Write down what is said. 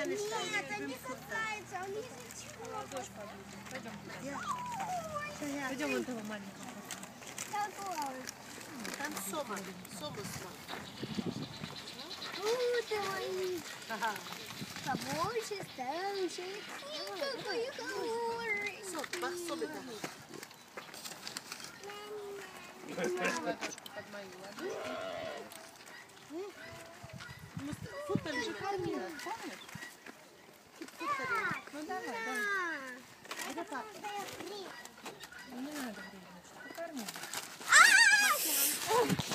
Нет, он не касается, он язычок. Пойдем вон того маленького. Какой? Там сома. Сома смотри. Давай. Побольше, старше. Какой хороший. Сок, бах, сома там. Ладошку под мою ладошку. Супер же кормила, помнишь? Ну давай, давай. Это папа. Не надо, покорми. А!